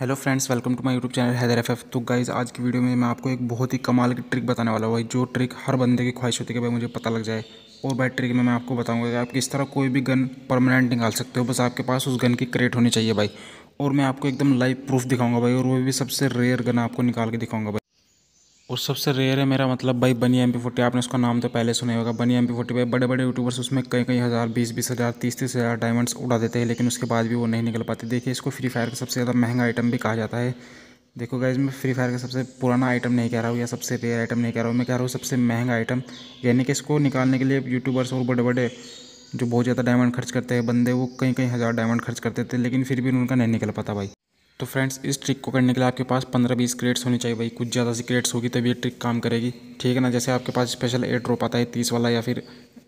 Hello friends, welcome to my YouTube channel Haider FF. तो guys, आज की वीडियो में मैं आपको एक बहुत ही कमाल की ट्रिक बताने वाला हूँ भाई, जो ट्रिक हर बंदे की ख्वाहिश होती है कि भाई मुझे पता लग जाए। और भाई ट्रिक में मैं आपको बताऊंगा कि आप किस तरह कोई भी गन परमानेंट निकाल सकते हो, बस आपके पास उस गन की क्रेट होनी चाहिए भाई। और मैं आपको एकदम लाइव प्रूफ दिखाऊंगा भाई, और वो भी सबसे रेयर गन आपको निकाल के दिखाऊंगा भाई। और सबसे रेयर है मेरा मतलब भाई बनी MP40। आपने उसका नाम तो पहले सुना ही होगा, बनी MP40 भाई। बड़े बड़े यूट्यूबर्स उसमें कई कई हज़ार, 20-20 हज़ार, 30-30 हज़ार डायमंड्स उड़ा देते हैं, लेकिन उसके बाद भी वो नहीं निकल पाते। देखिए, इसको फ्री फायर का सबसे ज़्यादा महंगा आइटम भी कहा जाता है। देखो गाइज, मैं फ्री फायर का सबसे पुराना आइटम नहीं कह रहा हूँ या सबसे रेयर आइटम नहीं कह रहा हूँ, मैं कह रहा हूँ सबसे महंगा आइटम। यानी कि इसको निकालने के लिए यूट्यूबर्स और बड़े बड़े जो बहुत ज़्यादा डायमंड खर्च करते हैं बंदे, वो कई कई हज़ार डायमंड खर्च करते थे, लेकिन फिर भी उनका नहीं निकल पाता भाई। तो फ्रेंड्स, इस ट्रिक को करने के लिए आपके पास 15-20 क्रेट्स होनी चाहिए भाई। कुछ ज़्यादा सी क्रेट्स होगी तभी ये ट्रिक काम करेगी, ठीक है ना। जैसे आपके पास स्पेशल एयर ड्रॉप आता है 30 वाला या फिर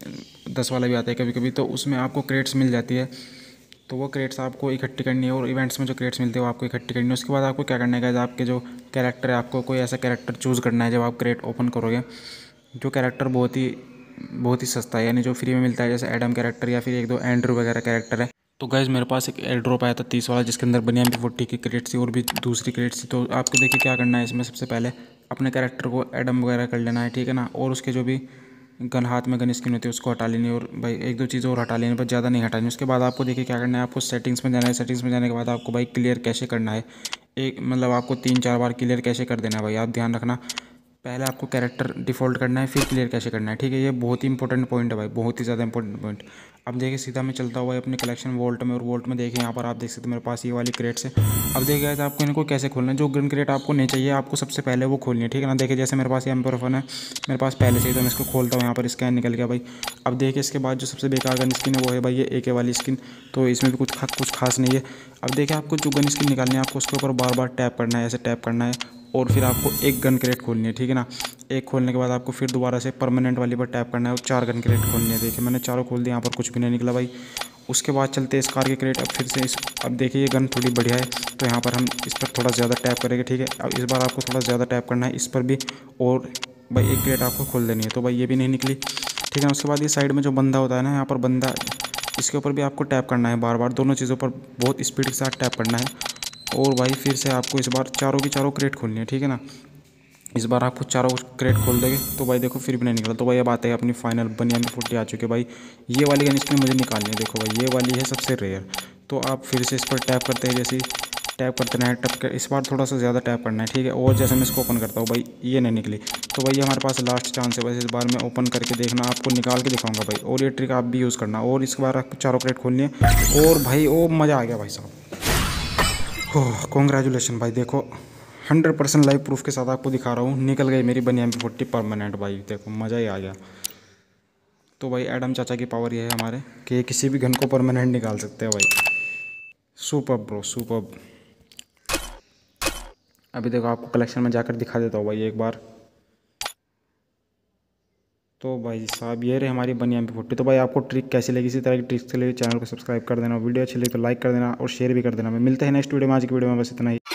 10 वाला भी आता है कभी कभी, तो उसमें आपको क्रेट्स मिल जाती है। तो वो क्रेट्स आपको इकट्ठी करनी है, और इवेंट्स में जो क्रेट्स मिलते हैं वो आपको इकट्ठी करनी है। उसके बाद आपको क्या करना है गाइस, आपके जो कैरेक्टर है, आपको कोई ऐसा कैरेक्टर चूज़ करना है जब आप क्रेट ओपन करोगे, जो कैरेक्टर बहुत ही सस्ता है, यानी जो फ्री में मिलता है, जैसे एडम कैरेक्टर या फिर एक दो एंड्रू वगैरह कैरेक्टर है। तो गाइज, मेरे पास एक एयर ड्रॉप आया था 30 वाला, जिसके अंदर बनी MP40 की क्रेट थी और भी दूसरी क्रेट थी। तो आपको देखिए क्या करना है, इसमें सबसे पहले अपने कैरेक्टर को एडम वगैरह कर लेना है, ठीक है ना। और उसके जो भी गन, हाथ में गन स्किन होती है, उसको हटा लेनी है, और भाई एक दो चीज़ें और हटा लेनी, पर ज़्यादा नहीं हटानी। उसके बाद आपको देखिए क्या करना है, आपको सेटिंग्स में जाना है। सेटिंग्स में जाने के बाद आपको भाई क्लियर कैशे करना है। एक मतलब आपको 3-4 बार क्लियर कैशे कर देना है भाई, आप ध्यान रखना। पहले आपको कैरेक्टर डिफ़ॉल्ट करना है, फिर क्लियर कैसे करना है, ठीक है। ये बहुत ही इंपॉर्टेंट पॉइंट है भाई, बहुत ही ज़्यादा इंपॉर्टेंट पॉइंट। अब देखिए, सीधा मैं चलता हुआ अपने कलेक्शन वॉल्ट में, और वॉल्ट में देखिए यहाँ पर आप देख सकते हैं मेरे पास ये वाली क्रेट्स है। अब देखिए गाइस, आपको इनको कैसे खोलना है। जो गन क्रेट आपको नहीं चाहिए, आपको सबसे पहले वो खोलनी है, ठीक है ना। देखिए, जैसे मेरे पास ये M4 है, मेरे पास पहले से ही, तो मैं इसको खोलता हूँ। यहाँ पर स्कैन निकल गया भाई। अब देखिए, इसके बाद जो सबसे बेकार गन स्किन है वो है भाई ये AK वाली स्किन। तो इसमें भी कुछ खास नहीं है। अब देखिए, आपको जो गन स्किन निकालनी है, आपको उसके ऊपर बार बार टैप करना है, ऐसे टैप करना है, और फिर आपको एक गन क्रेट खोलनी है, ठीक है ना। एक खोलने के बाद आपको फिर दोबारा से परमानेंट वाली पर टैप करना है, और 4 गन क्रेट खोलनी है। देखिए, मैंने चारों खोल दिए, यहाँ पर कुछ भी नहीं निकला भाई। उसके बाद चलते हैं इस कार के क्रेट। अब फिर से अब देखिए, ये गन थोड़ी बढ़िया है, तो यहाँ पर हम इस पर थोड़ा ज़्यादा टैप करेंगे, ठीक है। अब इस बार आपको थोड़ा ज़्यादा टैप करना है इस पर भी, और भाई एक क्रेट आपको खोल देनी है। तो भाई ये भी नहीं निकली, ठीक है। उसके बाद ये साइड में जो बंदा होता है ना, यहाँ पर बंदा, इसके ऊपर भी आपको टैप करना है बार बार, दोनों चीज़ों पर बहुत स्पीड के साथ टैप करना है। और भाई फिर से आपको इस बार चारों की चारों क्रेट खोलनी है, ठीक है ना। इस बार आपको चारों क्रेट खोल देंगे, तो भाई देखो फिर भी नहीं निकला। तो भाई अब आते हैं अपनी फाइनल बनी MP40 आ चुकी है भाई। ये वाली गन स्किन मुझे निकालनी है, देखो भाई ये वाली है सबसे रेयर। तो आप फिर से इस पर टैप करते हैं, जैसे टैप करते हैं, टैप कर, इस बार थोड़ा सा ज़्यादा टैप करना है, ठीक है। और जैसे मैं इसको ओपन करता हूँ भाई, ये नहीं निकली। तो भाई ये हमारे पास लास्ट चांस है, बस इस बार मैं ओपन करके देखना, आपको निकाल के दिखाऊंगा भाई। और ये ट्रिक आप भी यूज़ करना, और इस बार आपको चारों क्रेट खोलनी है। और भाई ओ मज़ा आ गया भाई साहब, ओह कॉन्ग्रेचुलेशन भाई। देखो 100% लाइव प्रूफ के साथ आपको दिखा रहा हूँ, निकल गई मेरी बनी MP40 परमानेंट भाई। देखो मज़ा ही आ गया। तो भाई एडम चाचा की पावर ये है हमारे, कि किसी भी गन को परमानेंट निकाल सकते हैं भाई। Super bro, super. अभी देखो, आपको कलेक्शन में जाकर दिखा देता हूँ भाई एक बार। तो भाई साहब, ये रहे हमारी बनी MP40। तो भाई आपको ट्रिक कैसी लगी, इसी तरह की ट्रिक्स के लिए चैनल को सब्सक्राइब कर देना, वीडियो अच्छी लगी तो लाइक कर देना और शेयर भी कर देना। मैं मिलते हैं नेक्स्ट वीडियो में। आज की वीडियो में बस इतना ही।